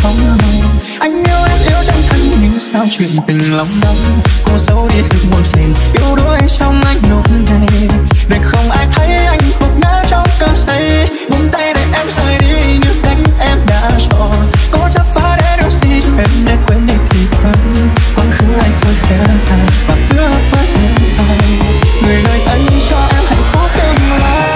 trong lòng. Anh yêu em yêu chân thành nhưng sao chuyện tình lòng đắm. Cô dấu đi được muôn phiền yếu đuối trong anh lúc này, để không ai thấy anh gục ngã trong cơn say. Buông tay để em rời đi như cách em đã chọn. Cố chấp phá để điều gì cho em để quên đi thì vẫn quá khứ anh thôi khẽ hàng và hứa với em ai người đời anh cho em hạnh phúc tương lai.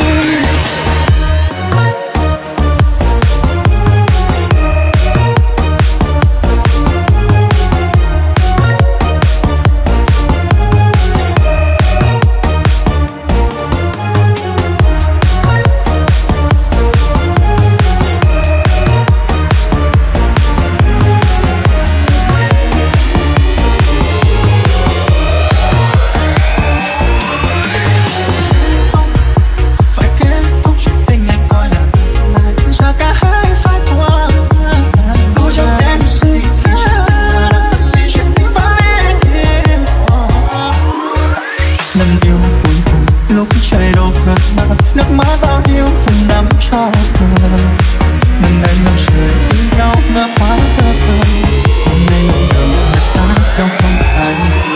Nước mắt bao nhiêu phần nắm cho vừa mình đây năm trời yêu nhau ngỡ quá tơ vơ. Hôm nay lòng đường đặt ta đâu không ai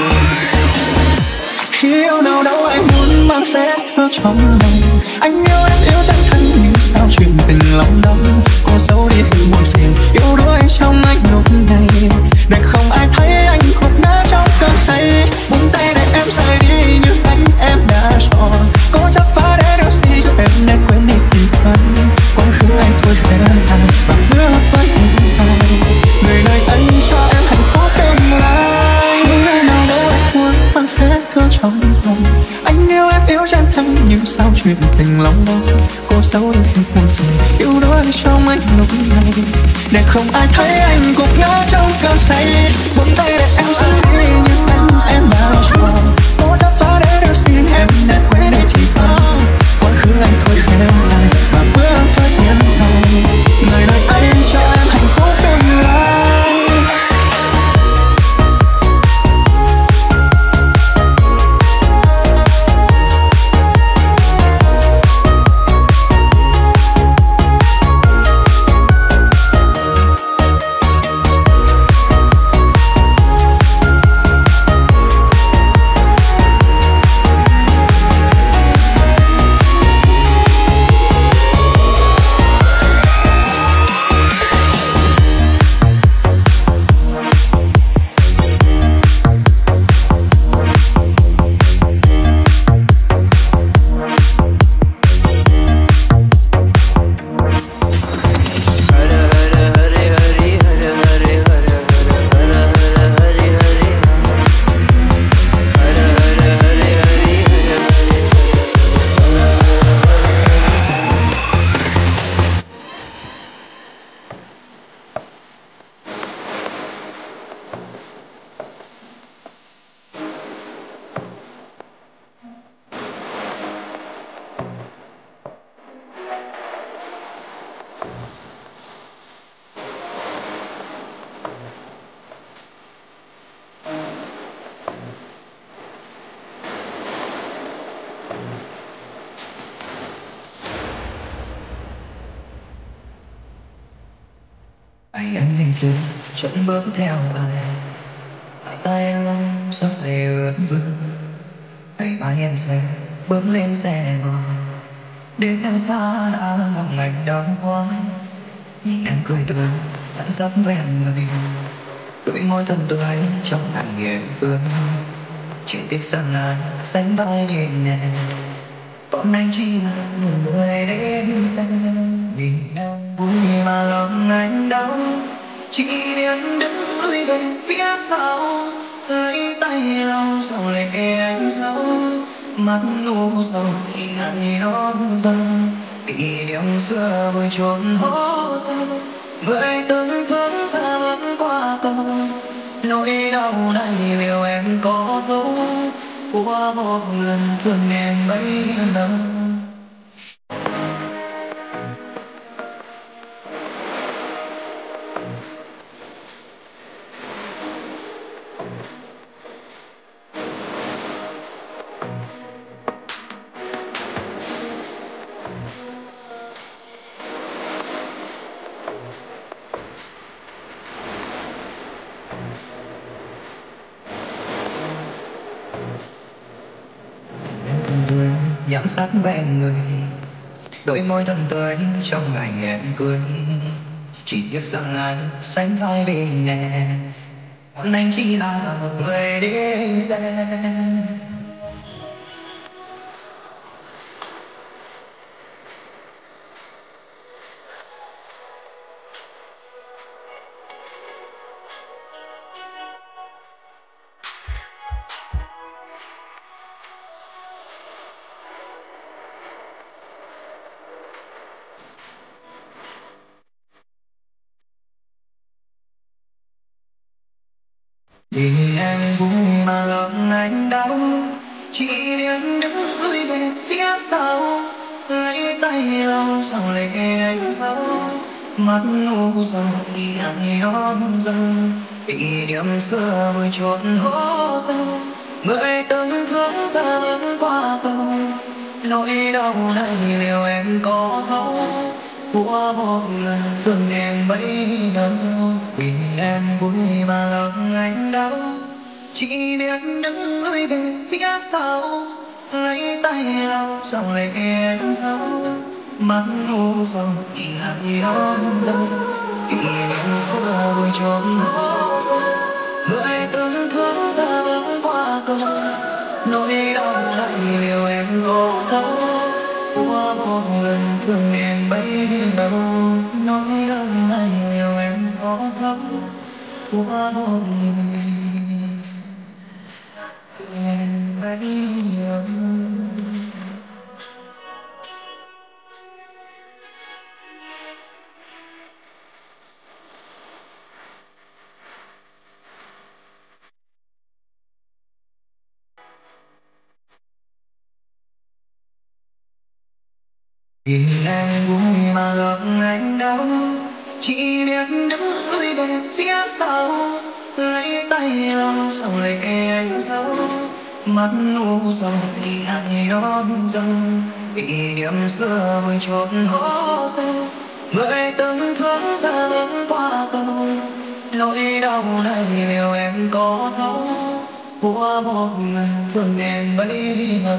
khi yêu nào đâu anh muốn mang phép thơ trong lòng. Anh yêu em yêu chân thành nhưng sao chuyện tình lòng đắm. Cô dấu đi từ muôn phiền yếu đuối trong anh lúc này, để không ai thấy anh gục ngã trong cơn say. Buông tay để em rời đi như cách em đã chọn. Cố chấp phá để điều gì cho em nên quên đi thì vẫn quá khứ anh thôi khẽ hàng và hứa với em ai người đời anh cho em hạnh phúc tương lai. Nơi nào đâu anh muốn mang phép thơ trong lòng. Anh yêu em yêu chân thành nhưng sao chuyện tình lòng đó. Cô dấu đi từ muôn phiền yếu đuối trong anh lúc này, để không ai thấy anh gục ngã trong cơn say. Buông tay để em rời đi như cách em đã chọn. Cố chấp phá để điều gì em nên quên đi thì vẫn quá khứ anh thôi khẽ lại và bước với em ai người đời anh cho em hạnh phúc tương lai. Anh hình dừng chân bước theo ai tay lông gió lệ ướt vương. Ngày mai em sẽ bước lên xe đến nơi xa đã lòng anh đau quá. Em cười tươi vẫn dắt với anh người đôi môi thân từ anh trong hàng nghiền ương. Chỉ tiếc rằng anh sánh vai nhìn em còn anh chỉ là một người đến danh nhìn em vui mà lòng anh đau. Chỉ biết đứng lui về phía sau lấy tay lau dòng lệ anh sâu mắt nụ sầu khi anh nó dần bị niềm xưa vùi chôn hố sâu. Người từng thương xa vẫn qua cầu nỗi đau này liệu em có thấu của một lần thương em bấy lâu. nắng sát bên người, đôi môi thân tươi trong ngày em cười. Chỉ biết rằng anh sánh vai bên em, còn anh chỉ là một người đi xe. Vì em vui mà lòng anh đau, chỉ biết đứng lùi về phía sau, lấy tay lau dòng lệ anh sâu, mắt u sầu khi anh ôm dần kỷ niệm xưa vùi chôn hố sâu. Người từng thương giờ vẫn qua cầu, nỗi đau này liệu em có thấu của một lần thương em bấy lâu. Vì em vui mà lòng anh đau, chỉ biết đứng lùi về phía sau, lấy tay lau dòng lệ em sâu, mắt u sầu khi anh ôm dần kỷ niệm xưa vùi chôn hố sâu. Người từng thương giờ vẫn qua cầu, nỗi đau này liệu em có thấu của một lần thương em bấy lâu. Nỗi đau này liệu em có thấu của một người em bấy lâu. Vì em vui mà lòng anh đau, chỉ biết đứng lùi về phía sau, lấy tay lau dòng lệ anh sâu, mắt u sầu khi anh ôm dần kỷ niệm xưa vùi chôn hố sâu. Người từng thương giờ vẫn qua cầu, nỗi đau này liệu em có thấu của một lần thương em bấy lâu.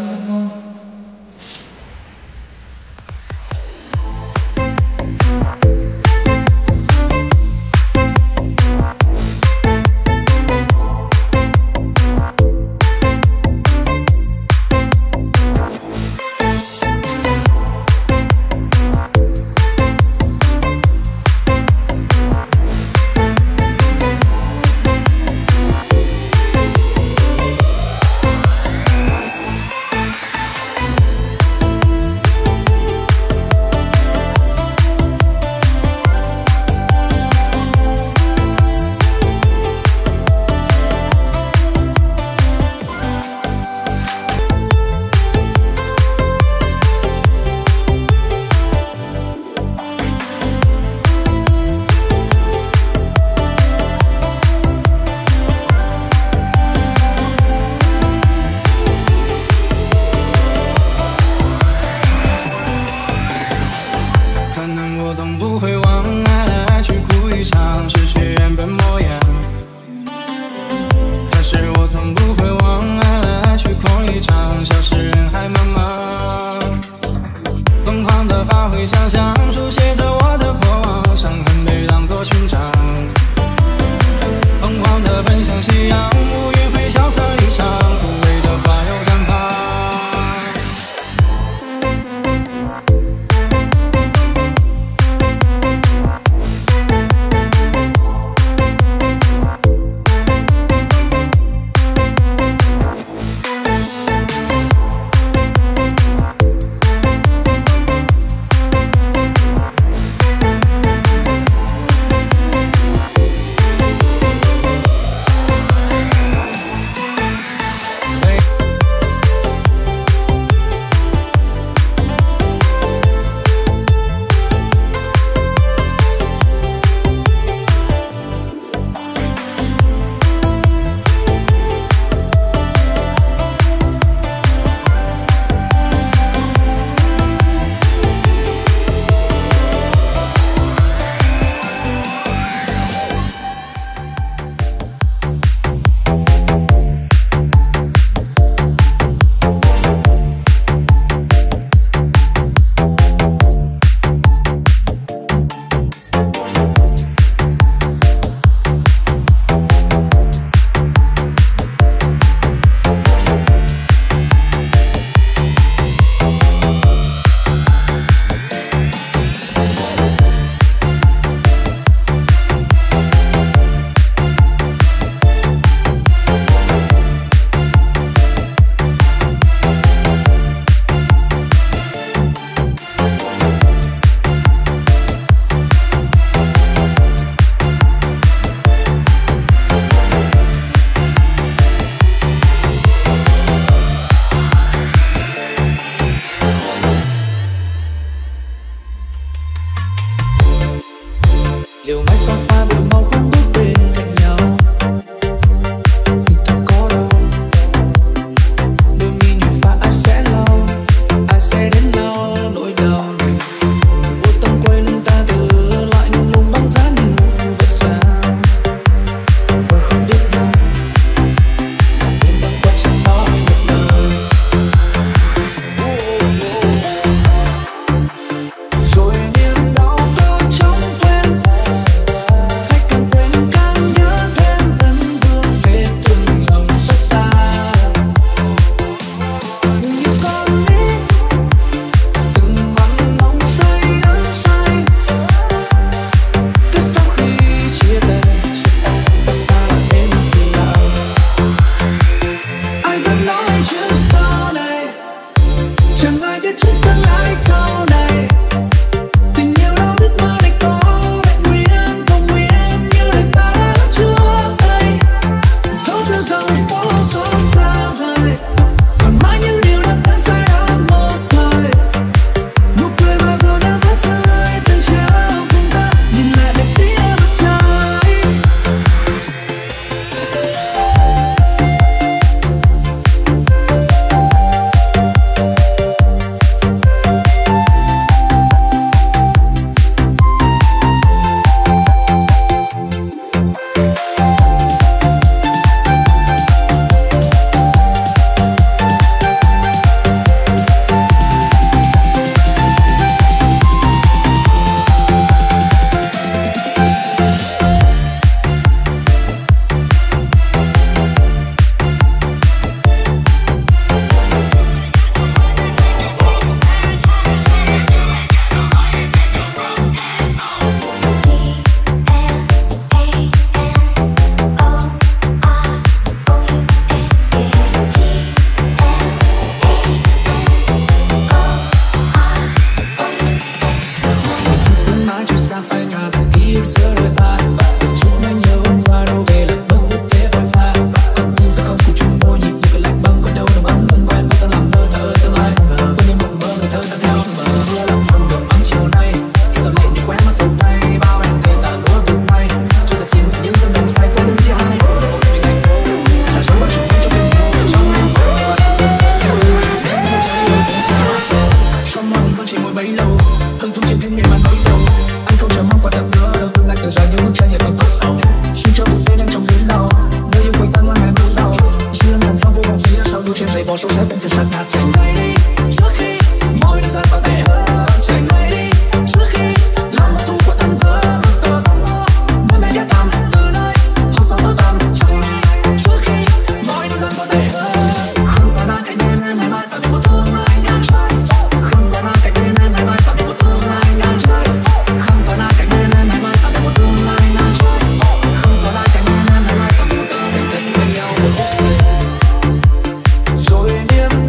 trải nghiệm bằng tốt sâu. Xin cho cuộc đời nhanh chóng đến đâu, nơi yêu quanh ta ngoan mẹ bước đầu. Xin lần lần phong vô vọng phía sau đu trên giày bò sâu xé bụng thật sạt ngạt. Chạy ngay đi trước khi mọi thời gian có thể hết. Chạy ngay đi trước khi làm một thu của tâm cơ. Giờ sống đó nơi mẹ đã thăm từ nơi họ sao tôi tạm. Chạy trước khi mọi thời gian có thể hết. Không còn ai cạnh bên em ngày mai ta biết một tương lai ngang trái. Không còn ai cạnh bên em ngày mai ta biết một tương lai ngang trái. Không còn ai cạnh bên em ngày mai ta biết một tương lai ngang trái. Không còn ai cạnh bên em ngày mai ta biết một tương lai ngang trái. Rồi niềm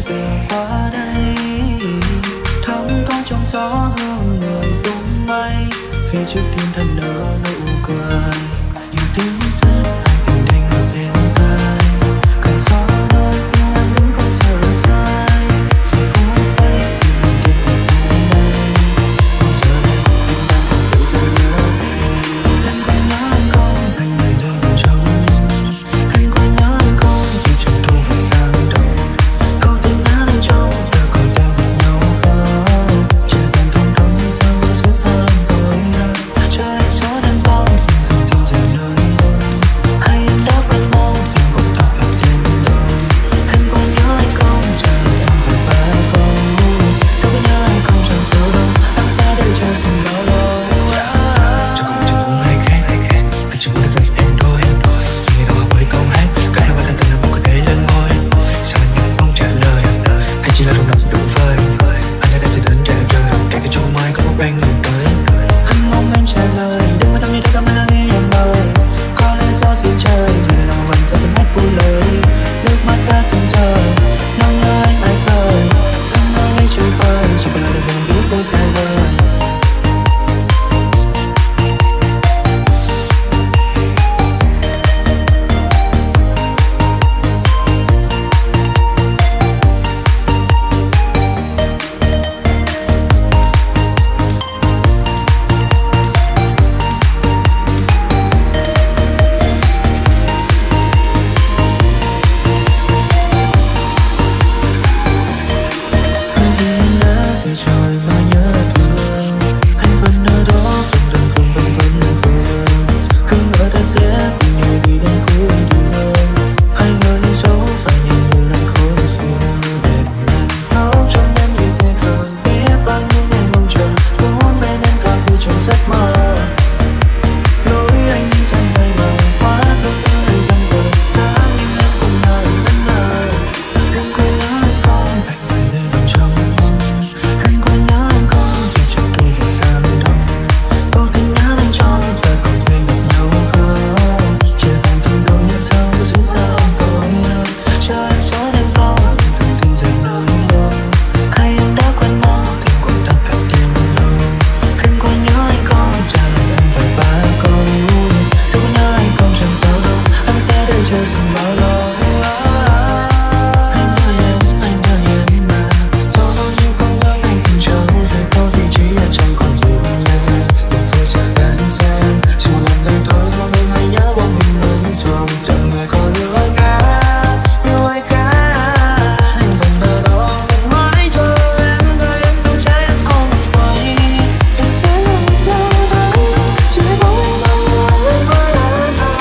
về qua đây. Thắm có trong gió hương người tung bay, phía trước thiên thần nở nụ cười. Nhiều tiếng rất hay tình thanh ở bên tai, cần gió thôi yêu anh đứng không sợ sai. Giây phút ấy mình tìm thấy hôm nay, bây giờ đây anh đang thật sự rất nhớ em. Anh có nhớ anh không, anh ngày đêm trông. Anh có nhớ anh không, vì trong thu và sang đông. Câu tình đã lên trong, ta còn đang gặp nhau không? Chỉ là tình thôn đôi nhưng sao vừa xuyên xa lòng tôi. Cho em số đêm vong, tình dần tình dần nơi đâu. Hay em đã quen mong, tình cũng thật cả đêm đâu. Em có nhớ anh không, trả lời em phải ba câu. Sao có nhớ anh không chẳng sao đâu, anh sẽ đây chờ dừng bao lâu. Cho cùng chẳng uống hay khác, anh chỉ muốn được gặp em thôi. Như đâu bởi câu hát, cả đôi ba thân tình là một cái để lên môi. Sao anh nhận không trả lời, hay chỉ là rung động đủ vơi. Anh đã đem sẽ đến tràn trời, kể cả trong mai có một bên người tới. Anh mong em trả lời, đừng có tâm như thế cảm ơn anh nghe em mời. Có lẽ do gì trời, vì đời lòng vẫn sẽ thêm hết vui lời. Nước mắt đã từng rơi, nóng nhớ anh ai vời. Anh ơi lấy trời vơi, chỉ cần là được em biết tôi sai vời. Rơi trôi và nhớ thương, anh vẫn ở đó phần vẫn vương. Cứ ngỡ ta sẽ cùng nhau đi đến cuối đường. Anh ngờ những dấu phải nhìn nhiều lần khối xưa. Để nàng khóc trong đêm như thế không biết bao nhiêu ngày mong chờ. Muốn bên em cả thứ trong giấc mơ. Lối anh đi dần bay bờ quá lúc nữa anh vẫn vờ giá nhưng em cũng nơi vẫn ngờ. Em quên nhớ anh không, anh ngày đêm trong mong. Anh có nhớ anh không, vì trong tôi và sang đông. Câu tình đã lên trong, ta còn thuê gặp nhau không? Chỉ là tình thương đâu nhận sao cứ diễn ra ông tôi. Cho em số đêm vong, tình dần nơi đâu. Hay em đã quen mong, tình cũng đã cả đêm đâu. Em có nhớ anh không, trả lời em phải ba câu. Sao có nhớ anh không chẳng sao đâu, anh sẽ đợi chờ dừng bao lâu. Anh đợi em mà. Sau bao nhiêu câu ước anh từng trao về có vị trí ở trong con tim em. Đừng vội xa đến xem, chỉ một lần đây thôi thôi nên hãy nhớ bọn mình lớn rồi. Chẳng người có yêu ai cả, yêu ai cả. Anh vẫn ở đó vẫn mãi chờ em, đợi em dù trái đất không quay. Em sẽ luôn đâu đó, chỉ mong anh mong muốn qua lần nào.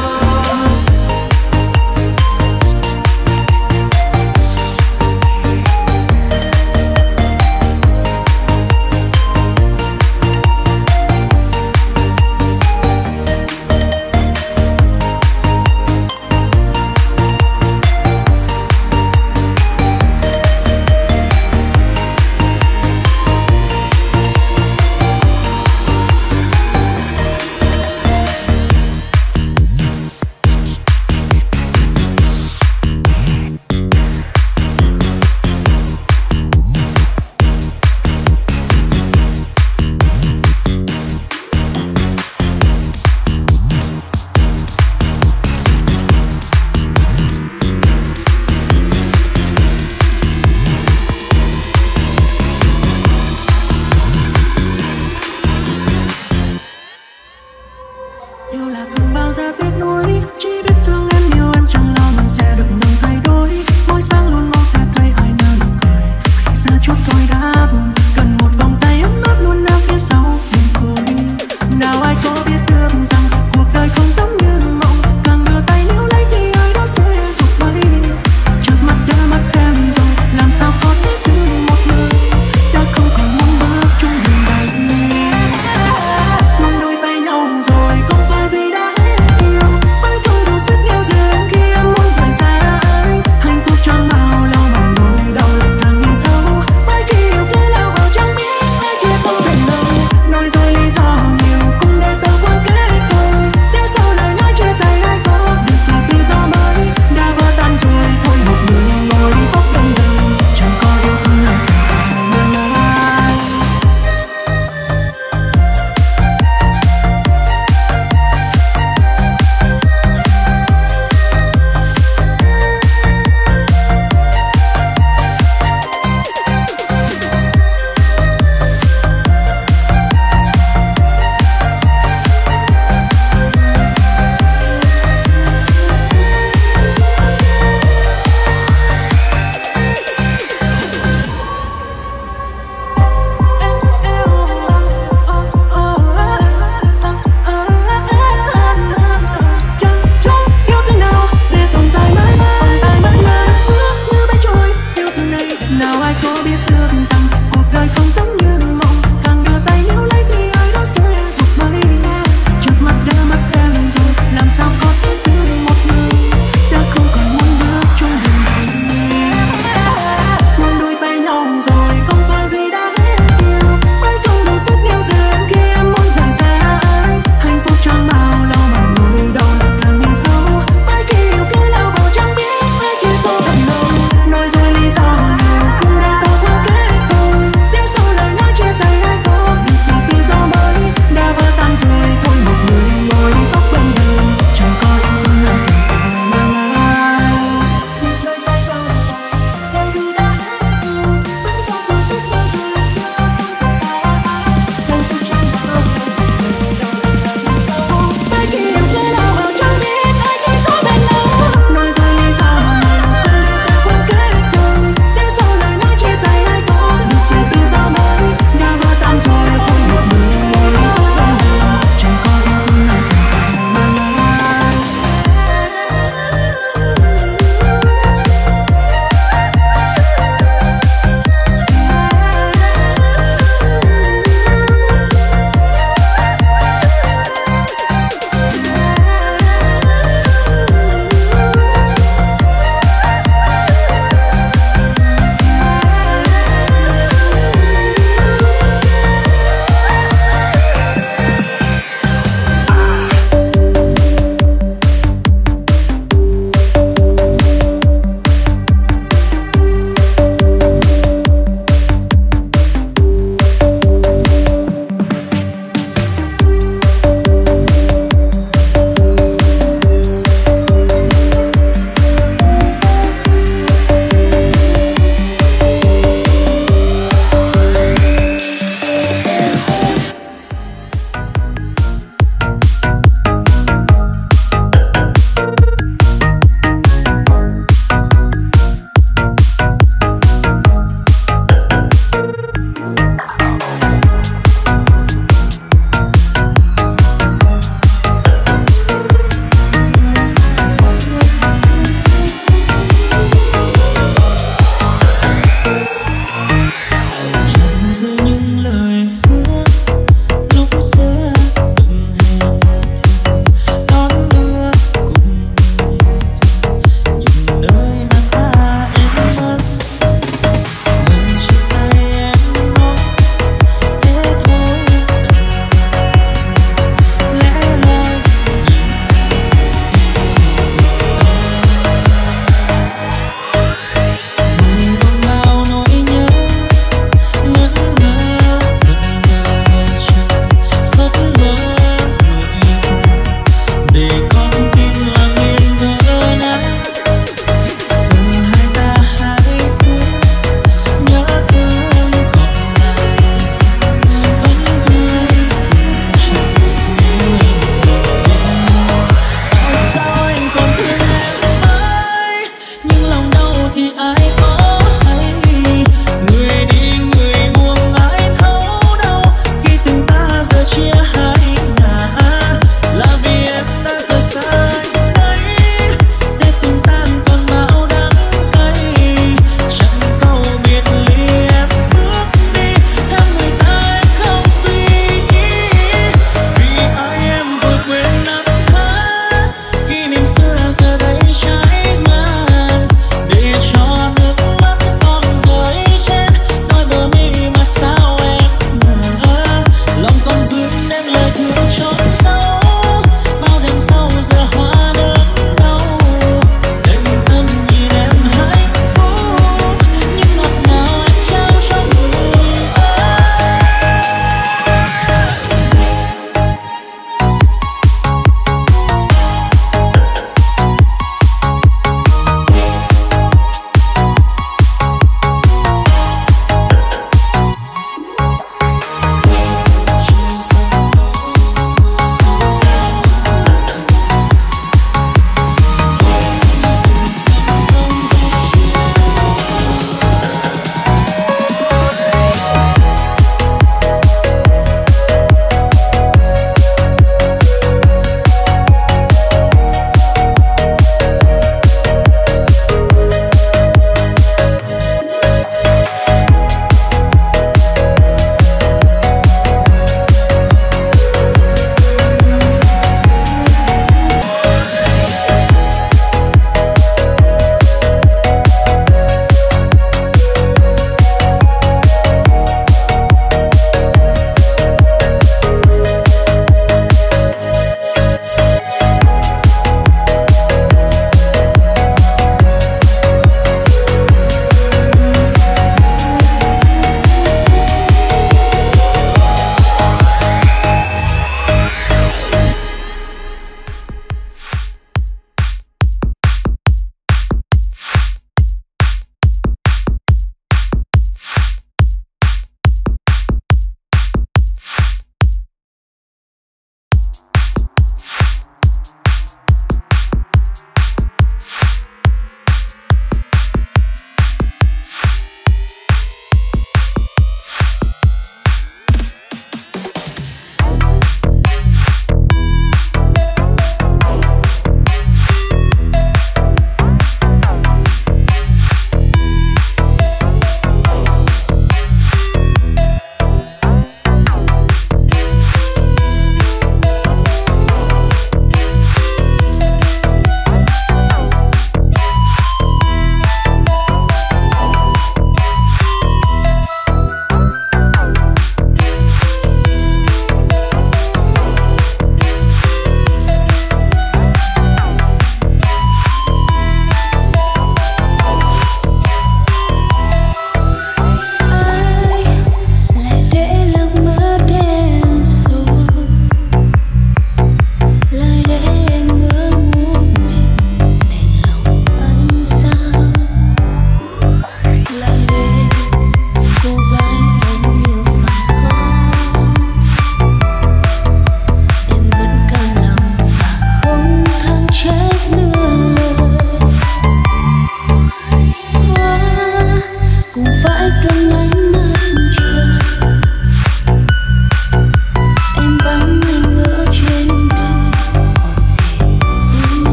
Yêu là không bao giờ tiếc nuối, chỉ biết thương em nhiều em chẳng lo mình sẽ được đường thay đổi. Mỗi sáng luôn mong sẽ thấy ai nở nụ cười, khi xa chút thôi đã buồn. Cần một vòng tay ấm áp luôn ở phía sau mình cười. Nào ai có biết được rằng cuộc đời không giống như mộng, càng đưa tay níu lấy thì ai đó sẽ thuộc bay. Trước mắt đã mất em rồi, làm sao có thể giữ một người đã không còn muốn bước chung đường đầy. Mong đôi tay nhau rồi không phải vì đã hết yêu, vẫn không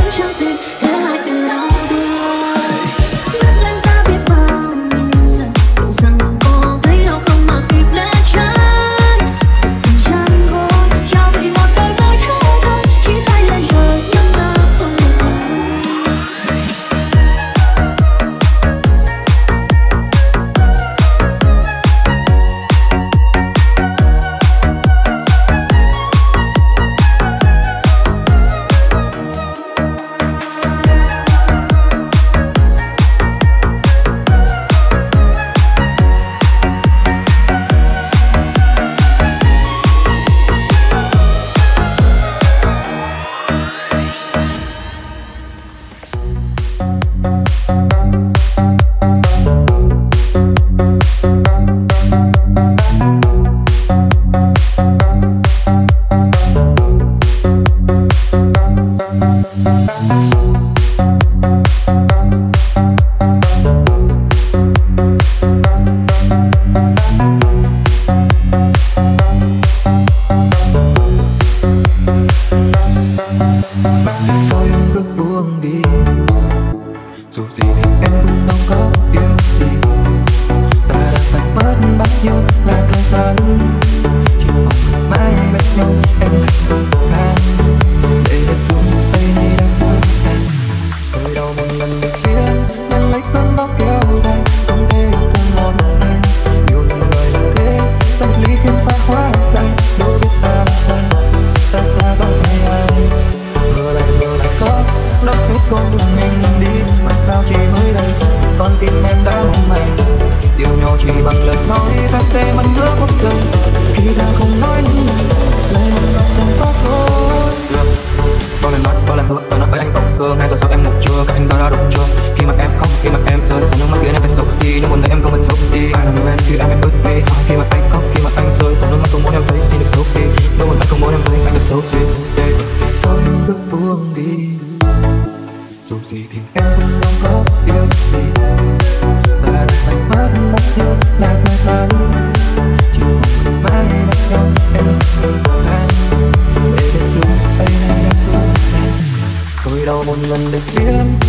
chẳng tìm thế hai từ đau thương. Ngất lên xa biết bao nhiêu lần, tưởng rằng có thấy đau không mà kịp né tránh. Chẳng thôi, trao vì một đôi môi khẽ thôi, chỉ tay lên trời nhưng ta không được ngờ. Một lần để biết